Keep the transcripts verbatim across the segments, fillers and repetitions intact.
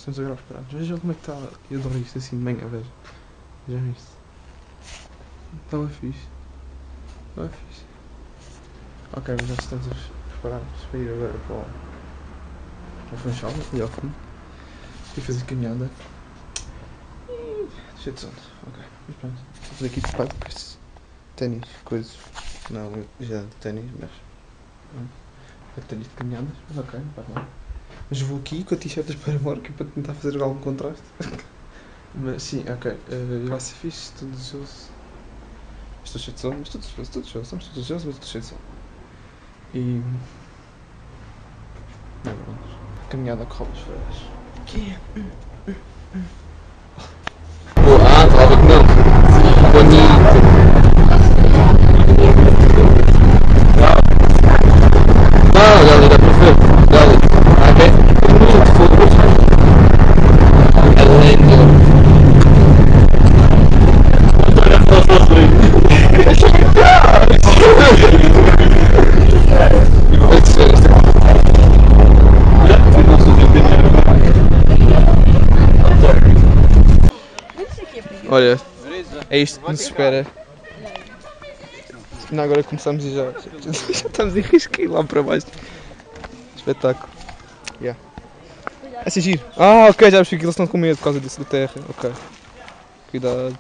Estamos a gravar parados. Vejam como é que está. Eu adoro isto assim de manhã, veja. Vejam isto. Estava fixe. Estava fixe. Ok, mas já estamos preparados para ir agora para o, para o Funchal, ali ao fundo. E fazer caminhada. E cheio de sono. Ok, mas pronto. Estou a fazer aqui preparado com estes ténis, coisas. Não, eu já de ténis, mas. É ténis de caminhadas, mas ok, não faz mal. Mas vou aqui com a t-shirt das Paramore para tentar fazer algum contraste. Mas sim, ok. Uh, vai ser fixe, estou desejoso. Estou cheio de sono, mas estou desejoso, estou desejoso. Estamos todos desejosos, mas estou cheio de sono. E. Não, pronto. Caminhada com rodas freiras. Que é? Ah, falava que não. Bonito. Ah, já liga para ver. Já liga. Ok. Muito fogo. É lindo. Olha, é isto que nos espera. Não, agora começamos e já, já, já estamos em risco de ir lá para baixo. Espetáculo. Yeah. É assim giro. Ah, ok, já percebi que eles estão com medo por causa disso da terra. Ok. Cuidado.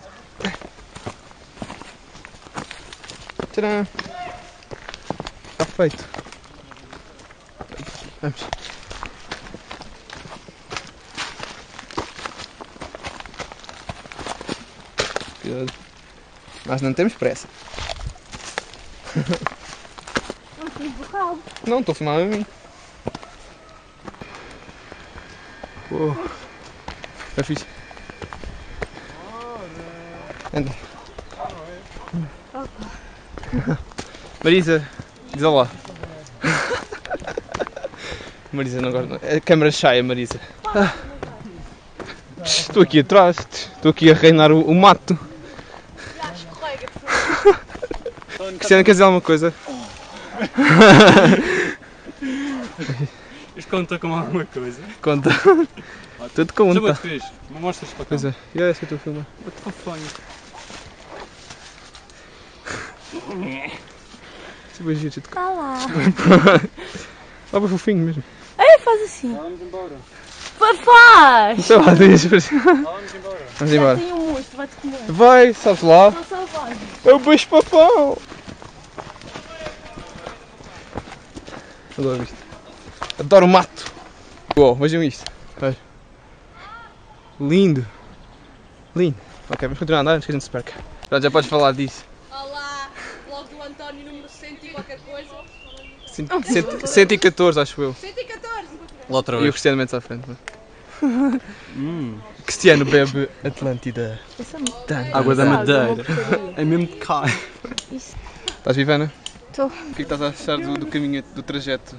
Tcharam! Está feito. Vamos. Cuidado. Mas não temos pressa. Não estou borrado. Não, estou a filmar a mim. Oh. É fixe. Anda. Marisa, diz olá. Marisa não gosta. A câmera cheia, Marisa. Ah. Estou aqui atrás. Estou aqui a reinar o, o mato. Cristiana, quer dizer alguma coisa? Isto conta com alguma coisa? Conta. Tudo conta. Já fez? Mostras para cá. Pois é. E é essa que eu estou a filmar. What the fuck? Tipo a giro, Está lá. Lá para fofinho mesmo. Ei, faz assim. Vamos embora. Faz! Não sei lá, deixa ver. Vamos embora. Vamos Já embora. tem um monstro, vai-te comer. Vai, sabes lá? São selvagens. É o bicho papão. Adoro isto. Adoro o mato. Uou, vejam isto. Veja. Lindo. Lindo. Ok, vamos continuar a andar antes que a gente se perca. Pronto, já podes falar disso. Olá, blog do António número cento e qualquer coisa. cento e catorze, acho eu. cento e catorze! Lá outra E o vez. Cristiano Mendes à frente. Hum. Cristiano bebe Atlântida. Água da Madeira. É mesmo de cá. Estás viva, Ana? Estou. O que é que estás a achar do, do caminho, do trajeto?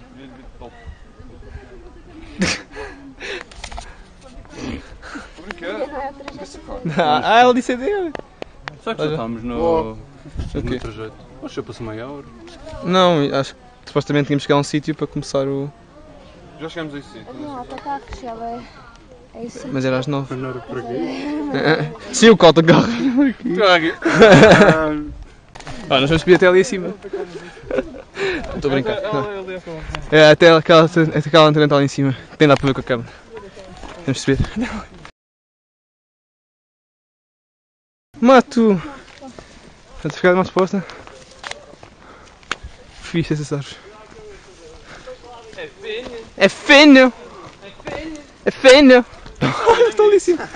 Ah, ela disse a dele. Será que já estamos no, no trajeto? Oxe, eu passo meia hora. Não, acho que supostamente tínhamos que chegar a um sítio para começar o... Já chegamos a esse sítio. Não, está cá a chela. É, é isso. Mas era às nove. Não era por aqui. Sim, o cota carro. Traga. Ah, nós vamos subir até ali acima. Não estou a brincar. Não. É até aquela, até aquela antena está ali em cima. Tem dá para ver com a câmera. Vamos subir. Mato! Portanto, ficar mais exposta. Fixe essas árvores. É feno. É feno! É feno! Estou ali em cima.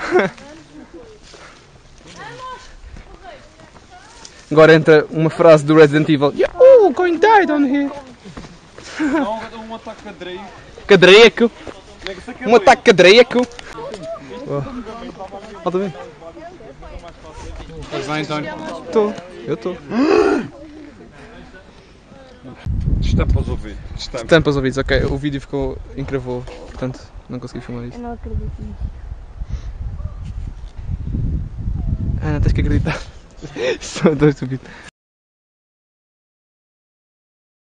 Agora entra uma frase do Resident Evil. Oh, going die down here. Não, um ataque cadreio. Cadreco. Um ataque cadreco. Falta bem. Estás bem, António? Estou. Eu estou. Estampa os ouvidos. Estampa. Tampa os ouvidos, ok. O vídeo ficou encravou, portanto não consegui filmar Eu isso. não acredito nisso. Ana, tens que acreditar. Estou tão estúpido.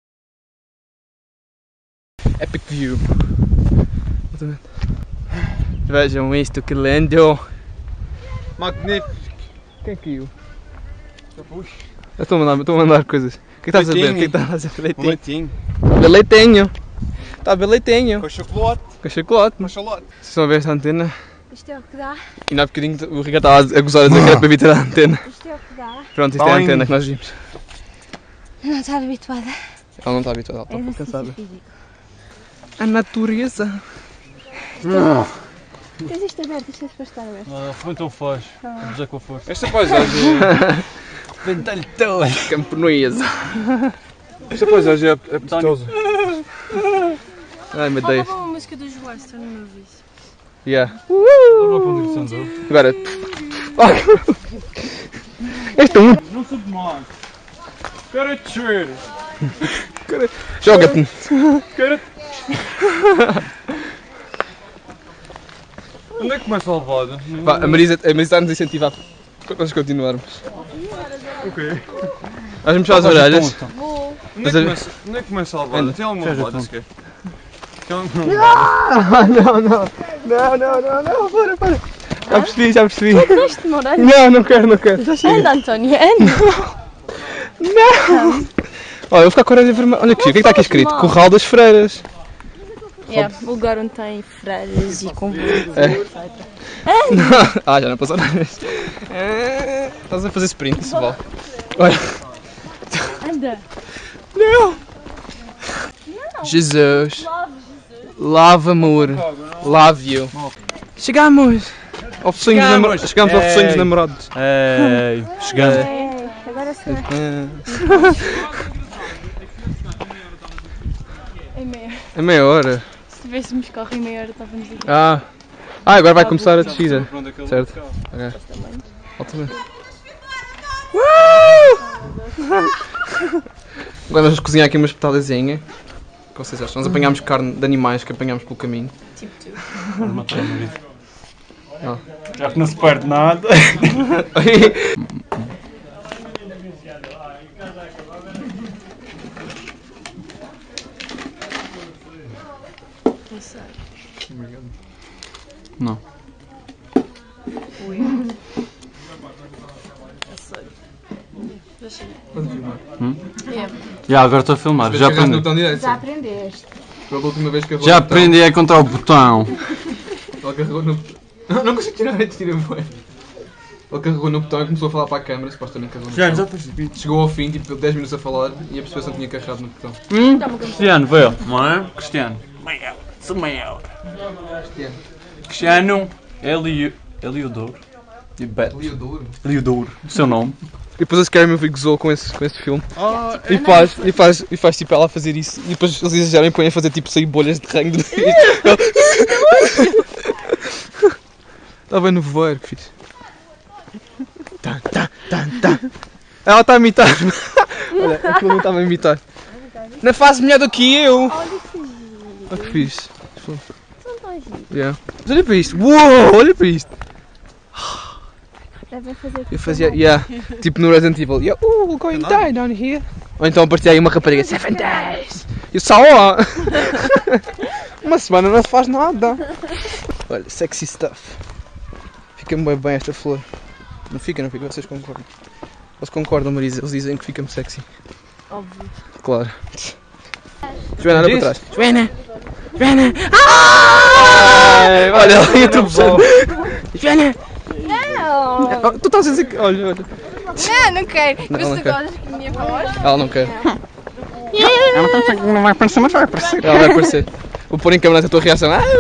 Epic view. Exatamente. Vejam isto, que lindo! Magnífico. Quem caiu? Eu estou a mandar, estou a mandar coisas. O que estás a ver? O que estás a fazer? Leitinho. Leitinho. Bem leitinho. Está bem leitinho. Com chocolate. Com chocolate. Com chocolate. Vocês estão a ver esta antena? Isto é o que dá. E não há bocadinho o Ricardo estava a gozar a dizer que era para vir ter a antena. Isto é o que dá. Pronto, isto é a antena que nós vimos. Eu não estava habituada. Ela não está habituada, ela está É um pouco exercício cansada. físico. A natureza. Tens isto aberto, isto é para estar aberto. Ah, foi então faz. Vamos dizer com força. Esta paisagem Ventalho todo. é camponesa. Esta paisagem é apetitosa. Ai meu Deus. Faltava uma música dos Western Movies. Yeah. Não condição dele. Agora. Este é um. Não sou demais. Quero descer. Joga-te. Quero. Onde é que começa a levada? Vá, a Marisa, a Marisa está-nos a incentivar para nós continuarmos. Ok. Vamos mexer as orelhas. Vou. Onde é que começa, onde é que começa a levada? Tem alguma levada sequer? Tem alguma Ah, não, não. Não, não, não, não. Para, para. Já percebi, já percebi. Deste uma orelha. Não, não quero, não quero. Já chega. Anda, António, anda. Não! Olha, eu vou ficar com a orelha vermelha. Olha aqui, o que é que está aqui escrito? Corral das Freiras. É, o lugar onde tem freiras e convúrios. É. Ah, já não passou nada. É. Estás a fazer sprint, isso vale. Olha. Anda. Não! Jesus. Love amor. Love you. Chegamos! Oferecinhos de namor... Chegamos ao oferecinhos de namorados. Ei, chegamos. É, agora sim. É meia. É meia hora. Se tivéssemos carro em meia hora, estávamos aqui. Ah. Ah, agora vai começar a descida. Certo. Ok. Altamente. Agora vamos cozinhar aqui uma espetadazinha. O que vocês acham? Nós apanhámos carne de animais que apanhámos pelo caminho. Tipo tu. Vamos matar o marido. Ah. Já que não se perde nada. Não. Hum? Já, agora estou a filmar. Já aprendi. Já aprendeste. Pela última vez que eu Já aprendi a encontrar o botão. Ele carregou no botão. Não, não consigo tirar, tira bem. Ele carregou no botão e começou a falar para a câmara, supostamente carregou no Já, botão. já percebi. Chegou ao fim, tipo dez minutos a falar e a pessoa não tinha carregado no botão. Hum? Cristiano, veio. Não é? Cristiano. Meia. Sou meia. Cristiano. Cristiano. Elio... Eliodoro. E Bet. Leodoro. Eliodoro. O seu nome. E depois a Scary Movie gozou com esse, com esse filme. Ah, E faz, e, faz, e faz tipo ela a fazer isso. E depois eles exageram e põem a fazer tipo sair bolhas de rango do nariz. Está bem no voeiro, que fixe. Tá, tá, tá, tá. Ela está a imitar. Olha, aquilo não estava a imitar. Não faz melhor do que eu. Olha que fixe. Yeah. Mas olha para isto. Uou, olha para isto. Devem fazer aqui. Eu fazia, yeah, tipo no Resident Evil. Yeah, uh, we're going down down here. Ou então aparecia aí uma rapariga. Seven days. Eu só ó. Uma semana não se faz nada. Olha, sexy stuff. Fica-me bem bem esta flor. Não fica, não fica, vocês concordam. Eles concordam, Marisa, eles dizem que fica-me sexy. Óbvio. Claro. Joana, olha para trás. Joana! Joana! Ai, olha, ela ia tropeçando. Joana! Não! Tu estás a dizer que. Olha, olha. Não, não quero. Não, Mas não tu quero. gostas que a minha voz? Ela não quer. não vai aparecer, mas vai aparecer. Ela vai aparecer. Vou pôr em câmera a tua reação. Ah,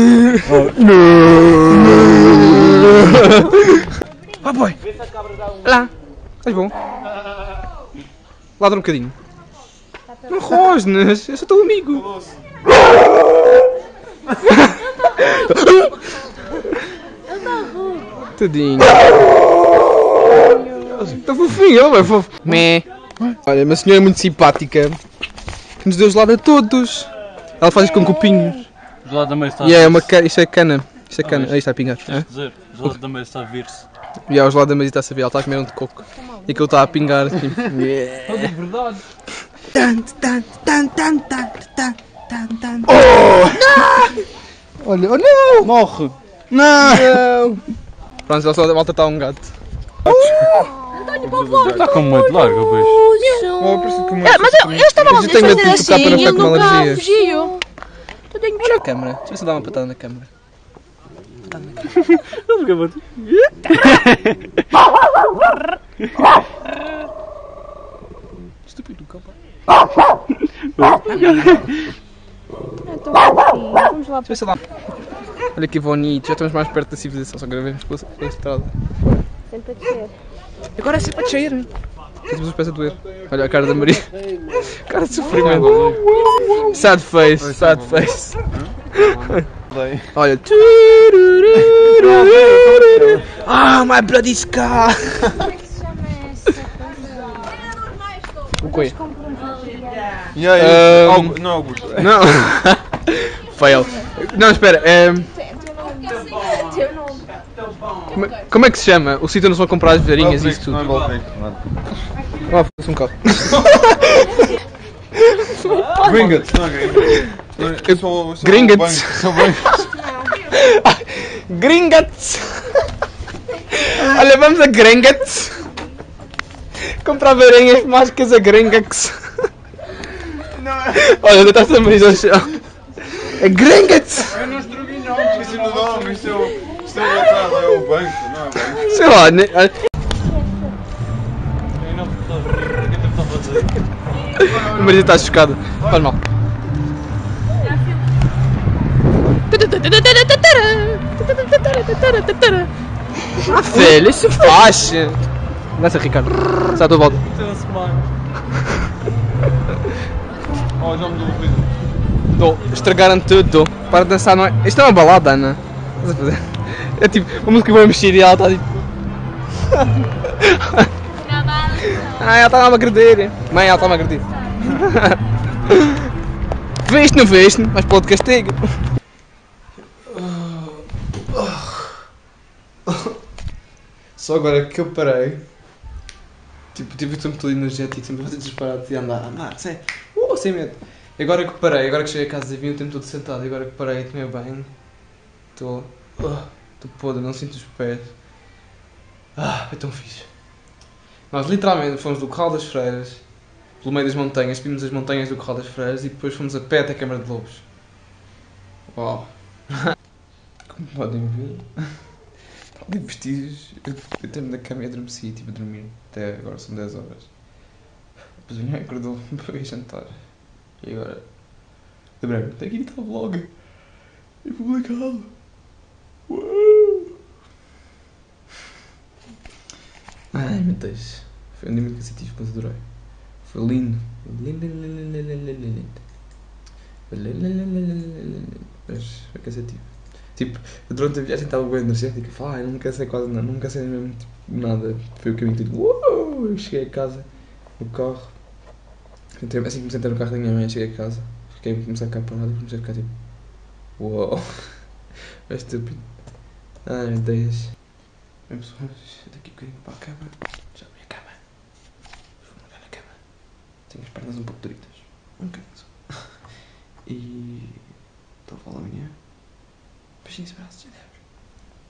oh boy! Lá! Estás bom? Ladra um bocadinho. Não rosnes, eu sou teu amigo. Tadinho. Está fofinho, ele é fofo. Mé. Olha, uma senhora muito simpática que nos deu gelado a todos. Ela faz isto com copinhos. O gelado da meia está a E é uma vir-se. ca... Isto é cana. Isto é cana. Aí está a pingar. Tens de dizer, o gelado da meia está a vir-se. E há o gelado da mesa está a saber. Ela está a comer um de coco. E aquilo está a pingar. Tipo. É de verdade. Olha, oh não! Morre. Não! Não! Pronto, já só a malta está um gato. Está com muito largo, pois. Oh, parece que o meu- É, mas eu, eu estava a Eu tenho medo de fazer tocar assim para não e ficar ele com nunca alergia. fugiu. Olha a câmera, deixa eu ver se dá uma patada na câmera. Estúpido, capa. Vamos lá Deixa eu ver se dá. Olha que bonito, já estamos mais perto da civilização, só gravemos pela, pela estrada. sempre a descer. Agora é sempre a descer. Temos os pés a doer. Olha a cara da Maria. Cara de sofrimento. Sad face, sad face. Olha. Ah, my bloody scar! Como é que se chama essa coisa? O quê? E aí? Um, Augu- não, Augusto. Não. Fail. Não, espera. É... Teu nome. Como, é- como é que se chama? O sítio onde se vão comprar as varinhas e isso tudo. Não é Baltic, não. Ah, fosse um carro. Gringotts, não é Gringotts. Não, eu sou- eu sou Gringotts. banco, sou banco. Gringotts! Olha, vamos a Gringotts! Comprar varinhas mágicas a Gringotts! Olha, deitaste a Marisa ao chão! É Gringotts! Eu não estruguei não, esqueci no nome, isto é o isto é o local, é o banco, não é o banco. Sei lá, ne... a Marisa está chocada. Faz mal. Ah, velho, isso faz! Dança, Ricardo. Sai da volta. Oh, já mudou o ritmo. Tô, estragaram tudo. Para de dançar, não é? Isto é uma balada, Ana. Estás a fazer? É tipo, a música vai mexer e ela está tipo. Ah, ela está a me agredir. Mãe, ela está a me agredir. Viste, não viste? Mas pode castigo. Só agora que eu parei. Tipo, tive sempre todo energético, sempre desesperado de andar, andar, sem, uh, sem medo. E agora que parei, agora que cheguei a casa e vi o tempo todo sentado, e agora que parei, tomei banho, estou. Estou podre, não sinto os pés. Ah, é tão fixe. Nós literalmente fomos do Corral das Freiras, pelo meio das montanhas, subimos as montanhas do Corral das Freiras e depois fomos a pé até a Câmara de Lobos. Uau! Como podem ver, está ali vestígios. Eu deitei-me na cama e adormeci, estive a dormir. Até agora são dez horas. Depois a minha mãe acordou-me para ir jantar. E agora, lembrei-me, tenho que editar o vlog e publicá-lo. Uau! Ai meu Deus, foi um dia muito cansativo, mas adorei. Foi lindo. Lindo, lindo, lindo, lindo, lindo, lindo. Foi lindo, lindo, lindo, lindo, lindo. Mas foi cansativo. Tipo, durante a viagem estava bem energética. Falei, ai, não me cansei quase nada, não me cansei mesmo tipo, nada. Foi o caminho todo. Uou! Eu cheguei a casa, no carro. Assim que me sentei no carro da minha mãe, cheguei a casa. Fiquei, comecei a ficar parado e comecei a ficar tipo. Uou! É estúpido. Ai meu Deus. Bem pessoas, daqui a bocadinho para a cama. Já abri a cama. Vou molhar na cama. Tenho as pernas um pouco duritas. Um bocadinho só. E. Estou a falar amanhã. Beijinhos e abraços, adeus.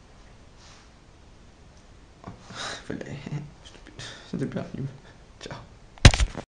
Falhei. Estúpido. Não tem piada nenhuma. Tchau.